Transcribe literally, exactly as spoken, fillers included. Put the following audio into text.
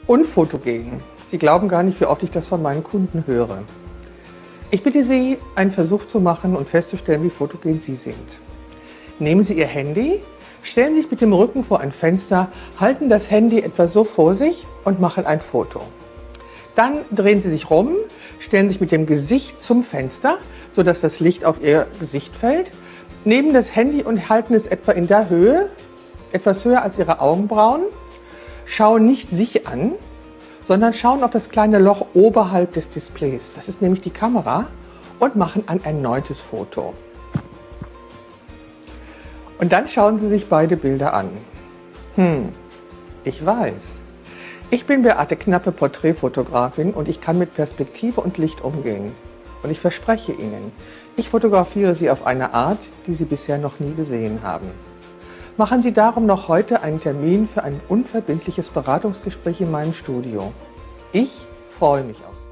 Unfotogen. Sie glauben gar nicht, wie oft ich das von meinen Kunden höre. Ich bitte Sie, einen Versuch zu machen und festzustellen, wie fotogen Sie sind. Nehmen Sie Ihr Handy, stellen sich mit dem Rücken vor ein Fenster, halten das Handy etwa so vor sich und machen ein Foto. Dann drehen Sie sich rum, stellen sich mit dem Gesicht zum Fenster, sodass das Licht auf Ihr Gesicht fällt, nehmen das Handy und halten es etwa in der Höhe, etwas höher als Ihre Augenbrauen, schauen nicht sich an, sondern schauen auf das kleine Loch oberhalb des Displays. Das ist nämlich die Kamera, und machen ein erneutes Foto. Und dann schauen Sie sich beide Bilder an. Hm, ich weiß. Ich bin Beate Knappe, Porträtfotografin, und ich kann mit Perspektive und Licht umgehen. Und ich verspreche Ihnen, ich fotografiere Sie auf eine Art, die Sie bisher noch nie gesehen haben. Machen Sie darum noch heute einen Termin für ein unverbindliches Beratungsgespräch in meinem Studio. Ich freue mich auf Sie.